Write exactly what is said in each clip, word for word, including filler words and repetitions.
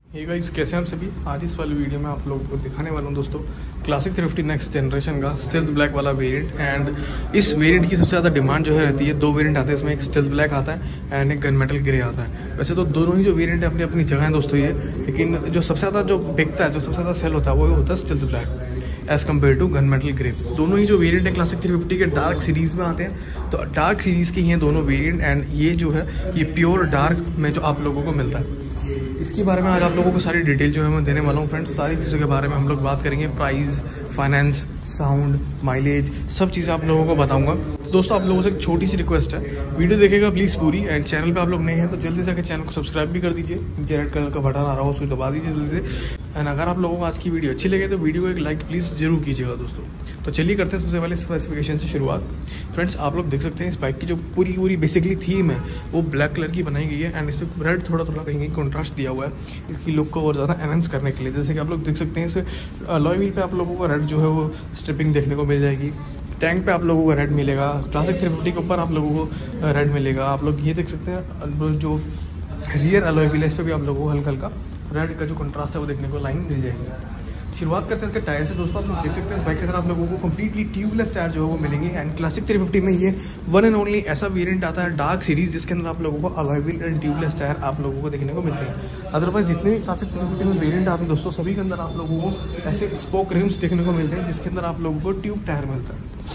Hey guys, कैसे हैं आप सभी। आज इस वाली वीडियो में आप लोगों को दिखाने वाला हूं दोस्तों classic three fifty next generation का स्टेल्थ ब्लैक वाला वेरिएंट। एंड इस वेरिएंट की सबसे ज़्यादा डिमांड जो है रहती है। दो वेरिएंट आते हैं इसमें, एक स्टेल्थ ब्लैक आता है एंड एक गन मेटल ग्रे आता है। वैसे तो दोनों ही जो वेरिएंट है अपनी अपनी जगह है दोस्तों ये, लेकिन जो सबसे ज़्यादा जो बिकता है, जो सबसे ज़्यादा सेल होता है वो होता है stealth black as compared to gun metal grey. दोनों ही जो वेरिएंट है क्लासिक थ्री फिफ्टी के डार्क सीरीज़ में आते हैं, तो डार्क सीरीज़ के ही हैं दोनों वेरिएंट। एंड ये जो है ये प्योर डार्क में जो आप लोगों को मिलता है, इसके बारे में आज आप लोगों को सारी डिटेल जो है मैं देने वाला हूँ फ्रेंड्स। सारी चीज़ों के बारे में हम लोग बात करेंगे, प्राइस, फाइनेंस, साउंड, माइलेज, सब चीज़ें आप लोगों को बताऊंगा। तो दोस्तों आप लोगों से एक छोटी सी रिक्वेस्ट है, वीडियो देखेगा प्लीज़ पूरी। एंड चैनल पे आप लोग नए हैं तो जल्दी से आकर चैनल को सब्सक्राइब भी कर दीजिए। नीचे रेड कलर का बटन आ रहा हो उसको दबा दीजिए जल्दी से। एंड अगर आप लोगों को आज की वीडियो अच्छी लगे तो वीडियो को एक लाइक प्लीज़ जरूर कीजिएगा दोस्तों। तो चलिए करते हैं सबसे पहले स्पेसिफिकेशन से शुरुआत। फ्रेंड्स आप लोग देख सकते हैं इस बाइक की जो पूरी पूरी बेसिकली थीम है वो ब्लैक कलर की बनाई गई है। एंड इस पर रेड थोड़ा थोड़ा कहीं कहीं कॉन्ट्रास्ट दिया हुआ है इसकी लुक को और ज़्यादा एनहांस करने के लिए। जैसे कि आप लोग देख सकते हैं इस अलॉय व्हील पे आप लोगों को रेड जो है वो स्ट्रिपिंग देखने को मिल जाएगी। टैंक पे आप लोगों को रेड मिलेगा। क्लासिक थ्री फिफ्टी के ऊपर आप लोगों को रेड मिलेगा। आप लोग ये देख सकते हैं जो रियर अलॉय व्हील है इस पर भी आप लोगों को हल्का हल्का रेड का जो कंट्रास्ट है वो देखने को लाइन मिल जाएगी। शुरुआत करते हैं इसके टायर से दोस्तों। आप लोग देख सकते हैं इस बाइक के अंदर आप लोगों को कंप्लीटली ट्यूबलेस टायर जो है वो मिलेंगे। एंड क्लासिक थ्री फिफ्टी में ये वन एंड ओनली ऐसा वेरिएंट आता है डार्क सीरीज जिसके अंदर आप लोगों को alloy wheel and tubeless tyre आप लोगों को देखने को मिलते हैं। अदरवाइज जितने भी क्लासिक थ्री फिफ्टी में वेरिएंट आते हैं दोस्तों सभी के अंदर आप लोगों को ऐसे स्पोक रिम्स देखने को मिलते हैं जिसके अंदर आप लोगों को ट्यूब टायर मिलता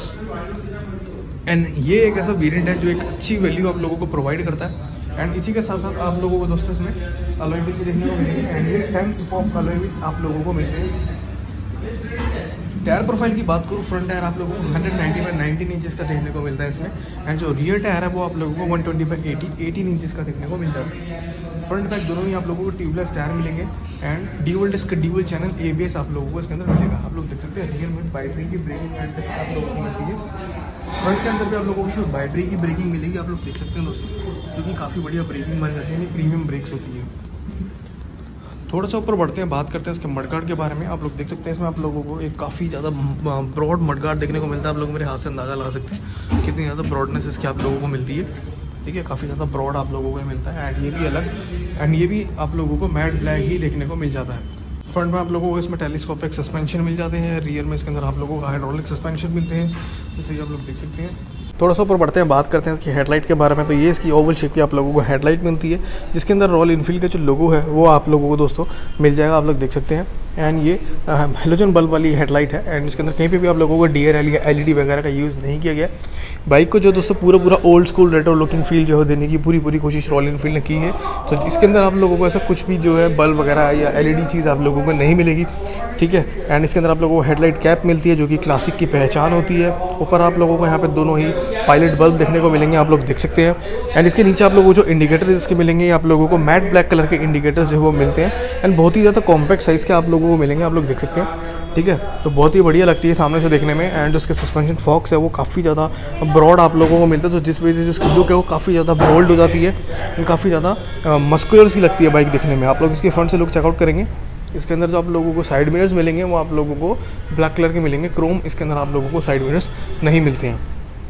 है। एंड ये एक ऐसा वेरिएंट है जो एक अच्छी वैल्यू आप लोगों को प्रोवाइड करता है। एंड इसी के साथ साथ आप लोगों को दोस्तों इसमें अलॉय व्हील भी देखने को मिलेंगे। एंड ये टेन स्पोक अलॉय व्हील्स आप लोगों को मिलते हैं। टायर प्रोफाइल की बात करूँ, फ्रंट टायर आप लोगों को one ninety by nineteen inches का देखने को मिलता है इसमें। एंड जो रियर टायर है वो आप लोगों को one twenty by eighty eighteen inches का देखने को मिलता है। फ्रंट बैक दोनों ही आप लोगों को ट्यूबलेस टायर मिलेंगे। And dual disc dual channel ABS आप लोगों को इसके अंदर मिलेगा। आप लोग देख सकते हैं रियर में बाइब्री की ब्रेकिंग एंड डिस्क आप लोगों को मिलती है। फ्रंट के अंदर भी आप लोगों को बाइब्री की ब्रेकिंग मिलेगी। आप लोग देख सकते हैं दोस्तों, जो कि काफ़ी बढ़िया ब्रेकिंग बन जाती है, प्रीमियम ब्रेक्स होती है। थोड़ा सा ऊपर बढ़ते हैं, बात करते हैं इसके मडगार्ड के बारे में। आप लोग देख सकते हैं इसमें आप लोगों को एक काफ़ी ज़्यादा ब्रॉड मडगार्ड देखने को मिलता है। आप लोग मेरे हाथ से अंदाज़ा लगा सकते हैं कितनी ज़्यादा ब्रॉडनेस इसकी आप लोगों को मिलती है। ठीक है, काफ़ी ज़्यादा ब्रॉड आप लोगों को मिलता है। एंड ये भी अलग, एंड ये भी आप लोगों को मैट ब्लैक ही देखने को मिल जाता है। फ्रंट में आप लोगों को इसमें टेलीस्कोपिक सस्पेंशन मिल जाते हैं। रियर में इसके अंदर आप लोगों को हाइड्रोलिक सस्पेंशन मिलते हैं, जैसे कि आप लोग देख सकते हैं। थोड़ा सा ऊपर बढ़ते हैं, बात करते हैं इसकी हेडलाइट के बारे में। तो ये इसकी ओवल शेप की आप लोगों को हेडलाइट मिलती है, जिसके अंदर रॉयल इनफील्ड का जो लोगो है वो आप लोगों को दोस्तों मिल जाएगा। आप लोग देख सकते हैं। एंड ये हेलोजन बल्ब वाली हेडलाइट है। एंड इसके अंदर कहीं पे भी आप लोगों को डी आर एल या एल ई डी वगैरह का यूज़ नहीं किया गया। बाइक को जो दोस्तों पूरा पूरा old school retro looking feel जो है देने की पूरी पूरी कोशिश रॉयल इनफील्ड ने की है। तो इसके अंदर आप लोगों को ऐसा कुछ भी जो है बल्ब वगैरह या एल ई डी चीज़ आप लोगों को नहीं मिलेगी। ठीक है। एंड इसके अंदर आप लोगों को हेडलाइट कैप मिलती है जो कि क्लासिक की पहचान होती है। ऊपर आप लोगों को यहाँ पे दोनों ही पायलट बल्ब देखने को मिलेंगे, आप लोग देख सकते हैं। एंड इसके नीचे आप लोगों को जो इंडिकेटर्स इसके मिलेंगे आप लोगों को मैट ब्लैक कलर के इंडिकेटर्स जो वो मिलते हैं। एंड बहुत ही ज़्यादा कॉम्पैक्ट साइज़ के आप लोगों को मिलेंगे, आप लोग देख सकते हैं। ठीक है, तो बहुत ही बढ़िया लगती है सामने से देखने में। एंड उसके सस्पेंशन फॉक्स है वो काफ़ी ज़्यादा ब्रॉड आप लोगों को मिलता है, तो जिस वजह से जो उसकी लुक है वो काफ़ी ज़्यादा बोल्ड हो जाती है, काफ़ी ज़्यादा मस्कुलर सी लगती है बाइक दिखने में। आप लोग इसके फ्रंट से लुक चेकआउट करेंगे। इसके अंदर जो आप लोगों को साइड मिरर्स मिलेंगे वो आप लोगों को ब्लैक कलर के मिलेंगे, क्रोम इसके अंदर आप लोगों को साइड मिरर्स नहीं मिलते हैं।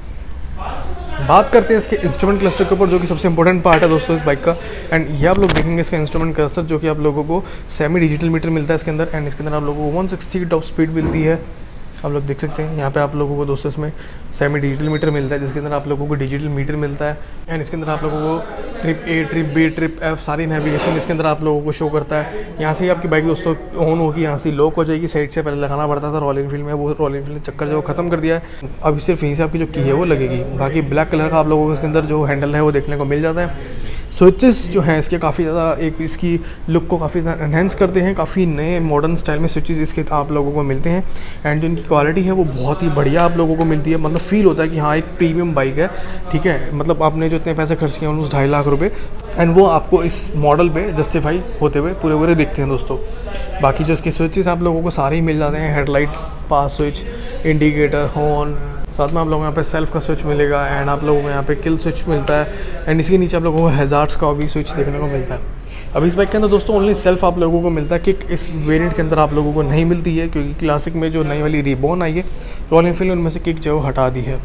बात करते हैं इसके इंस्ट्रूमेंट क्लस्टर के ऊपर, जो कि सबसे इंपॉर्टेंट पार्ट है दोस्तों इस बाइक का। एंड ये आप लोग देखेंगे इसका इंस्ट्रूमेंट क्लस्टर, जो कि आप लोगों को सेमी डिजिटल मीटर मिलता है इसके अंदर। एंड इसके अंदर आप लोगों को वन सिक्सटी की टॉप स्पीड मिलती है, आप लोग देख सकते हैं। यहाँ पे आप लोगों को दोस्तों इसमें सेमी डिजिटल मीटर मिलता है, जिसके अंदर आप लोगों को डिजिटल मीटर मिलता है। एंड इसके अंदर आप लोगों को trip A, trip B, trip F सारी नेविगेशन इसके अंदर आप लोगों को शो करता है। यहाँ से ही आपकी बाइक दोस्तों ऑन होगी, यहाँ से लॉक हो जाएगी। साइड से पहले लगाना पड़ता था रॉयल इनफील्ड में, वो रॉयल इनफील्ड ने चक्कर जो ख़त्म कर दिया है। अब सिर्फ यहीं से आपकी जो की है वो लगेगी। बाकी ब्लैक कलर का आप लोगों को इसके अंदर जो हैंडल है वो देखने को मिल जाता है। स्विचेस जो हैं इसके काफ़ी ज़्यादा एक इसकी लुक को काफ़ी ज़्यादा एनहेंस करते हैं। काफ़ी नए मॉडर्न स्टाइल में स्विचेस इसके आप लोगों को मिलते हैं। एंड जो इनकी क्वालिटी है वो बहुत ही बढ़िया आप लोगों को मिलती है। मतलब फील होता है कि हाँ एक प्रीमियम बाइक है। ठीक है, मतलब आपने जो इतने पैसे खर्च किए ऑलमोस्ट ढाई लाख रुपए, एंड वो आपको इस मॉडल पे जस्टिफाई होते हुए पूरे पूरे दिखते हैं दोस्तों। बाकी जो इसके स्विचेस आप लोगों को सारे ही मिल जाते हैं, headlight, pass switch, indicator, horn, साथ में आप लोगों को यहाँ पे सेल्फ का स्विच मिलेगा। एंड आप लोगों को यहाँ पे किल स्विच मिलता है। एंड इसके नीचे आप लोगों को हैजार्ड्स का भी स्विच देखने को मिलता है। अब इस बाइक के अंदर दोस्तों ओनली सेल्फ आप लोगों को मिलता है, किक इस वेरिएंट के अंदर आप लोगों को नहीं मिलती है, क्योंकि क्लासिक में जो नई वाली रिबॉन आई है रॉयल एनफील्ड ने उनमें से किक जो हटा दी है।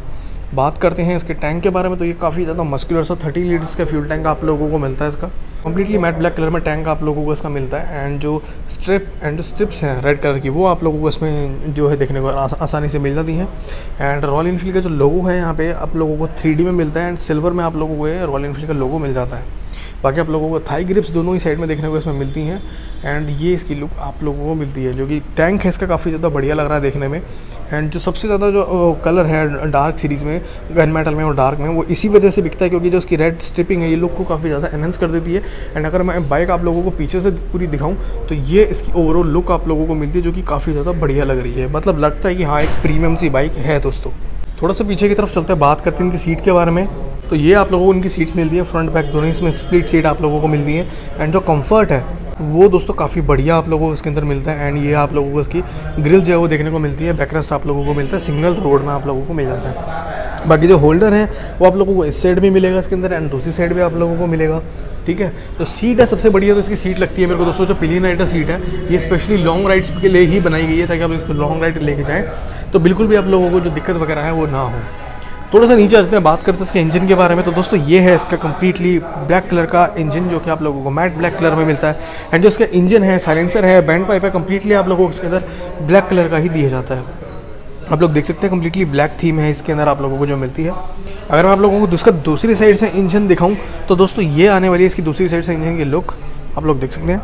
बात करते हैं इसके टैंक के बारे में, तो ये काफ़ी ज़्यादा मस्कुलर सा थर्टी लीटर्स का फ्यूल टैंक आप लोगों को मिलता है। इसका कम्प्लीटली मैट ब्लैक कलर में टैंक आप लोगों को इसका मिलता है। एंड जो स्ट्रिप एंड जो स्ट्रिप्स हैं रेड कलर की, वो आप लोगों को इसमें जो है देखने को आस, आसानी से मिल जाती हैं। एंड रॉयल इनफील्ड का जो लोगो है यहाँ पे आप लोगों को थ्री डी में मिलता है एंड सिल्वर में आप लोगों को रॉयल इनफील्ड का लोगो मिल जाता है। बाकी आप लोगों को थाई ग्रिप्स दोनों ही साइड में देखने को इसमें मिलती हैं। एंड ये इसकी लुक आप लोगों को मिलती है, जो कि टैंक है इसका काफ़ी ज़्यादा बढ़िया लग रहा है देखने में। एंड जो सबसे ज़्यादा जो कलर है डार्क सीरीज़ में, गन मेटल में और डार्क में, वो इसी वजह से बिकता है क्योंकि जो उसकी रेड स्ट्रिपिंग है ये लुक को काफ़ी ज़्यादा एनहेंस कर देती है। एंड अगर मैं बाइक आप लोगों को पीछे से पूरी दिखाऊँ तो ये इसकी ओवरऑल लुक आप लोगों को मिलती है, जो कि काफ़ी ज़्यादा बढ़िया लग रही है। मतलब लगता है कि हाँ एक प्रीमियम सी बाइक है दोस्तों। थोड़ा सा पीछे की तरफ चलते हैं, बात करते हैं इनकी सीट के बारे में। तो ये आप लोगों को इनकी सीट्स मिलती है, फ्रंट बैक दोनों इसमें स्प्लिट सीट आप लोगों को मिलती है। एंड जो कंफर्ट है वो दोस्तों काफ़ी बढ़िया आप लोगों को इसके अंदर मिलता है। एंड ये आप लोगों को इसकी ग्रिल जो है वो देखने को मिलती है। बैकरेस्ट आप लोगों को मिलता है, सिंगल रोड में आप लोगों को मिल जाता है। बाकी जो होल्डर है वो आप लोगों को इस साइड भी मिलेगा इसके अंदर एंड दूसरी साइड भी आप लोगों को मिलेगा। ठीक है, तो सीट है सबसे बढ़िया, तो इसकी सीट लगती है मेरे को दोस्तों जो पिलियन राइडर सीट है, ये स्पेशली लॉन्ग राइड्स के लिए ही बनाई गई है ताकि आप इसको लॉन्ग राइड लेके जाएँ तो बिल्कुल भी आप लोगों को जो दिक्कत वगैरह है वो ना हो। थोड़ा सा नीचे आते हैं, बात करते हैं इसके इंजन के बारे में। तो दोस्तों ये है इसका कम्प्लीटली ब्लैक कलर का इंजन, जो कि आप लोगों को मैट ब्लैक कलर में मिलता है। एंड जो इसका इंजन है, साइलेंसर है, बैंड पाइप है, कम्प्लीटली आप लोगों को इसके अंदर ब्लैक कलर का ही दिया जाता है। आप लोग देख सकते हैं कम्प्लीटली ब्लैक थीम है इसके अंदर आप लोगों को जो मिलती है। अगर मैं आप लोगों को उसका दूसरी साइड से इंजन दिखाऊँ तो दोस्तों ये आने वाली है इसकी दूसरी साइड से इंजन की लुक, आप लोग देख सकते हैं।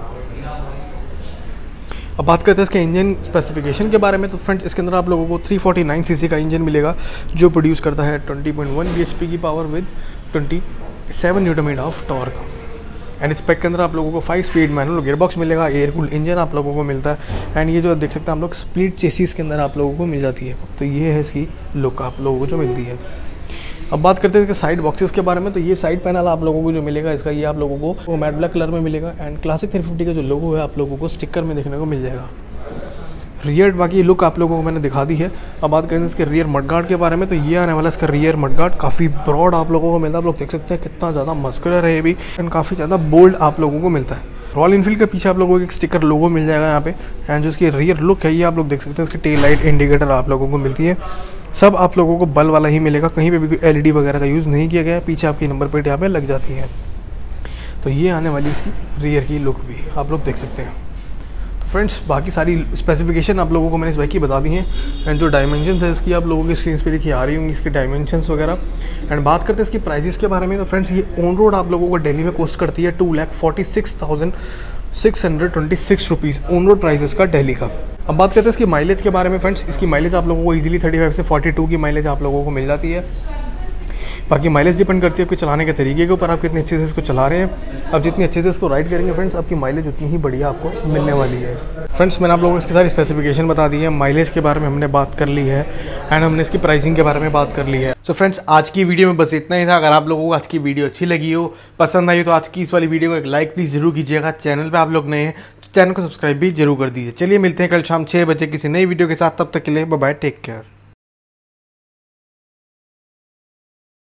अब बात करते हैं इसके इंजन स्पेसिफिकेशन के बारे में। तो फ्रेंड इसके अंदर आप लोगों को थ्री फोर्टी नाइन सीसी का इंजन मिलेगा, जो प्रोड्यूस करता है ट्वेंटी पॉइंट वन बीएचपी की power with twenty seven newton metre of torque. And spec के अंदर आप लोगों को फाइव स्पीड मैनुअल गियरबॉक्स मिलेगा, एयर कूल्ड इंजन आप लोगों को मिलता है। एंड ये जो देख सकते हैं हम लोग स्प्लिट चेसिस के अंदर आप लोगों को मिल जाती है। तो ये है इसकी लुक आप लोगों को जो मिलती है। अब बात करते हैं इसके साइड बॉक्सेस के बारे में। तो ये साइड पैनल आप लोगों को जो मिलेगा इसका, ये आप लोगों को वो मैट ब्लैक कलर में मिलेगा। एंड क्लासिक थ्री फिफ्टी का जो लोगो है आप लोगों को स्टिकर में देखने को मिल जाएगा। रियर बाकी लुक आप लोगों को मैंने दिखा दी है। अब बात करें इसके रियर मडगार्ड के बारे में। तो ये आने वाला इसका रियर मडगार्ड काफ़ी ब्रॉड आप लोगों को मिलता है। आप लोग देख सकते हैं कितना ज़्यादा मस्कुलर है ये भी, एंड काफ़ी ज़्यादा बोल्ड आप लोगों को मिलता है। रॉयल इनफील्ड के पीछे आप लोगों को एक स्टिकर लोगो मिल जाएगा यहाँ पे। एंड जो इसकी रियर लुक है ये आप लोग देख सकते हैं, इसकी टेल लाइट इंडिकेटर आप लोगों को मिलती है। सब आप लोगों को बल्ब वाला ही मिलेगा, कहीं पे भी कोई एलईडी वगैरह का यूज़ नहीं किया गया है। पीछे आपकी नंबर प्लेट यहाँ पे लग जाती है। तो ये आने वाली इसकी रियर की लुक भी आप लोग देख सकते हैं। तो फ्रेंड्स बाकी सारी स्पेसिफिकेशन आप लोगों को मैंने इस बाइक की बता दी हैं। एंड जो डायमेंशंस है इसकी आप लोगों की स्क्रीन पे देखिए आ रही होंगी इसकी डायमेंशंस वगैरह। एंड बात करते हैं इसकी प्राइजेस के बारे में। तो फ्रेंड्स ये ऑन रोड आप लोगों को दिल्ली में कॉस्ट करती है two lakh forty six thousand six hundred twenty six rupees on road prices का दिल्ली का। अब बात करते हैं इसकी माइलेज के बारे में। फ्रेंड्स इसकी माइलेज आप लोगों को इजीली थर्टी फाइव से फोर्टी टू की माइलेज आप लोगों को मिल जाती है। बाकी माइलेज डिपेंड करती है आपके चलाने के तरीके के ऊपर, आप कितने अच्छे से इसको चला रहे हैं। आप जितनी अच्छे से इसको राइड करेंगे फ्रेंड्स, आपकी माइलेज उतनी ही बढ़िया आपको मिलने वाली है। फ्रेंड्स मैंने आप लोगों को इसकी सारी स्पेसिफिकेशन बता दी है, माइलेज के बारे में हमने बात कर ली है, एंड हमने इसकी प्राइसिंग के बारे में बात कर ली है। सो so फ्रेंड्स आज की वीडियो में बस इतना ही था। अगर आप लोगों को आज की वीडियो अच्छी लगी हो, पसंद आई हो, तो आज की इस वाली वीडियो को एक लाइक प्लीज़ जरूर कीजिएगा। चैनल पर आप लोग नए हैं तो चैनल को सब्सक्राइब भी जरूर कर दीजिए। चलिए मिलते हैं कल शाम छः बजे किसी नई वीडियो के साथ, तब तक के लिए बाय बाय, टेक केयर।